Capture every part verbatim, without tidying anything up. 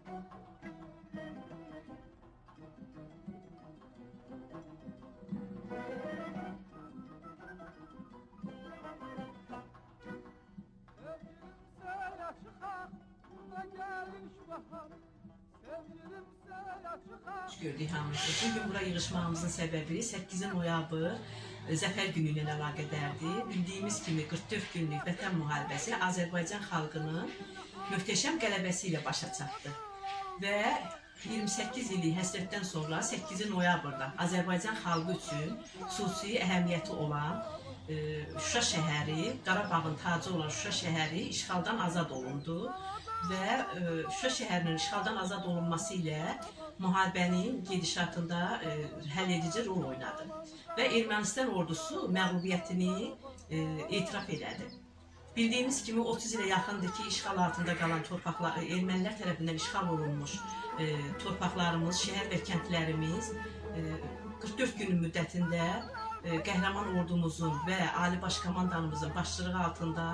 Gördük hamısı. Bugün bura yığışmağımızın səbəbi səkkizi noyabr Zəfər günü ilə əlaqədardır. Bildiyimiz kimi qırx dörd günlük Vətən müharibəsi Azərbaycan xalqının möhtəşəm qələbəsi ilə başa çatdı. Və iyirmi səkkiz illik həsrətdən sonra səkkizi noyabrda Azərbaycan xalqı üçün xüsusi əhəmiyyəti olan Şuşa şəhəri, Qarabağın tacı olan Şuşa şəhəri işğaldan azad olundu və Şuşa şəhərinin işğaldan azad olunması ilə müharibənin gedişatında həll edici rol oynadı və Ermənistan ordusu məğlubiyyətini etiraf elədi. Bildiyimiz kimi otuz ilə yaxındır ki, işğal altında qalan torpaqlar, ermənilər tərəfindən işğal olunmuş torpaqlarımız, şəhər və kəndlərimiz qırx dörd günün müddətində qəhrəman ordumuzun və Ali Baş Komandanımızın başçılığı altında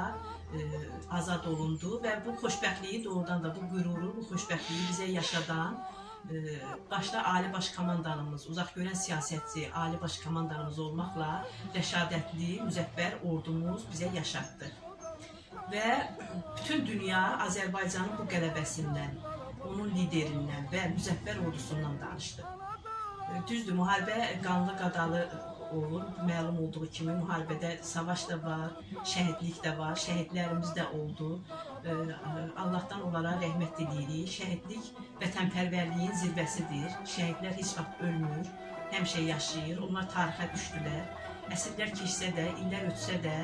azad olundu və bu xoşbəxtliyi doğrudan da bu qüruru, bu xoşbəxtliyi bizə yaşadan başda Ali Baş Komandanımız, uzaq görən siyasətçi Ali Baş Komandanımız olmaqla rəşadətli, müzəffər ordumuz bizə yaşatdı. Və bütün dünya Azərbaycanın bu qələbəsindən, onun liderindən və müzəffər ordusundan danışdı. Düzdür, müharibə qanlı qadalı olur. Məlum olduğu kimi müharibədə savaş da var, şəhidlik də var, şəhidlərimiz də oldu. Allahdan onlara rəhmət edirik. Şəhidlik vətənpərvərliyin zirvəsidir. Şəhidlər heç vaxt ölmür, həmişə yaşayır. Onlar tarixə düşdülər. Əsrlər keçsə də, illər ötsə də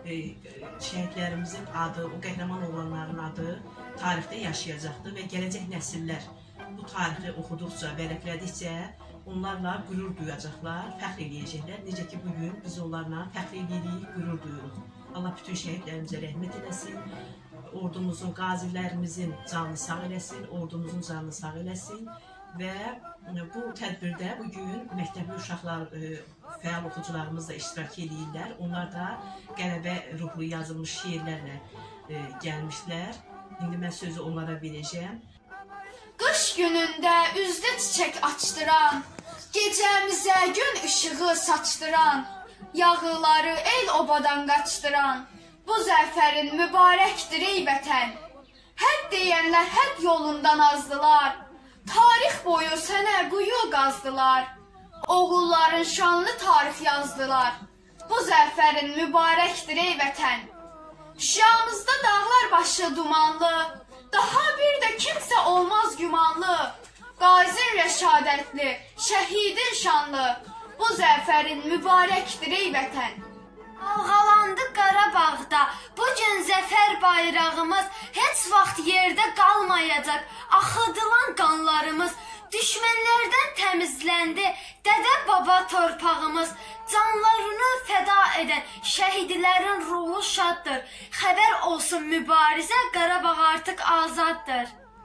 şəhidlərimizin adı, o qəhrəman olanların adı tarixdə yaşayacaqdır və gələcək nəsillər bu tarixi oxuduqca, vərəqlədikcə onlarla qürur duyacaqlar, fəxr eləyəcəklər. Necə ki, bugün biz onlarla fəxr eləyirik, qürur duyuruq. Allah bütün şəhidlərimizə rəhmət eləsin, ordumuzun, qazilərimizin canını sağ eləsin, ordumuzun canını sağ eləsin və bu tədbirdə bugün məktəbli uşaqlar, fəal oxucularımız da iştirak edirlər. Onlar da qələbə ruhlu yazılmış şeirlərlə gəlmişlər. İndi mən sözü onlara verəcəm. Qış günündə üzdə çiçək açdıran, gecəmizə gün işığı saçdıran, yağıları el obadan qaçdıran, bu zəfərin mübarəkdir ey vətən. Hədd deyənlər hədd yolundan azdılar, tarix boyu sənə quyu qazdılar, oğulların şanlı tarix yazdılar, bu zəfərin mübarəkdir ey vətən. Şuşamızda dağlar başı dumanlı, daha bir də kimsə olmaz gümanlı, qazin rəşadətli, şəhidin şanlı, bu zəfərin mübarəkdir ey vətən. Dalğalandı Qarabağda, bugün zəfər bayrağımız heç vaxt yerdə qalmayacaq, axıdılan qanlarımız, düşmənlərdən təmizləndi dədə baba torpağımız, canlarını fəda edən şəhidlərin ruhu şaddır, xəbər olsun mübarizə, Qarabağ artıq azaddır.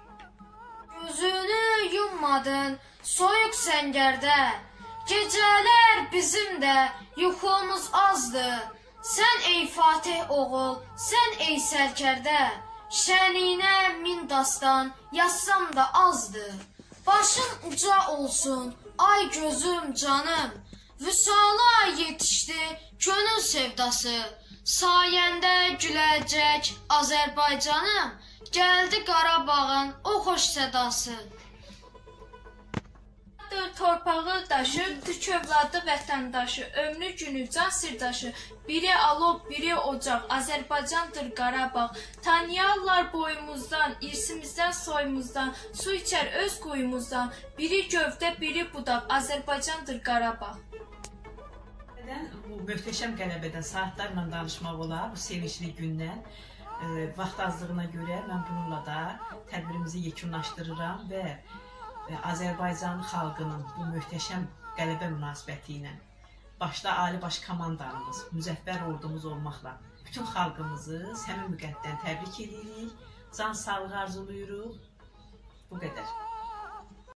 Gözünü yummadın soyuq səngərdə, gecələr bizim də yuxumuz azdır. Sən ey Fatih oğul, sən ey sərkərdə, şəninə min dastan yazsam da azdır. Başın uca olsun, ay gözüm canım, vüsala yetişdi könül sevdası, sayəndə güləcək Azərbaycanım, gəldi Qarabağın o xoş sədası. Torpağı daşı, tük övladı vətəndaşı, ömrü günü can sirdaşı, biri alov, biri ocaq, Azərbaycandır Qarabağ. Tanıyarlar boyumuzdan, irsimizdən, soyumuzdan, su içər öz quyumuzdan, biri gövdə, biri budaq, Azərbaycandır Qarabağ. Bu möhtəşəm qələbədən saatlarla danışmaq olar, bu sevincli gündən. Vaxt azlığına görə mən bununla da tədbirimizi yekunlaşdırıram və Azərbaycan xalqının bu möhtəşəm qələbə münasibəti ilə başda Ali Baş Komandanımız, müzəffər ordumuz olmaqla bütün xalqımızı səmimi qəlbdən təbrik edirik, can sağlığı arzulayırıq. Bu qədər.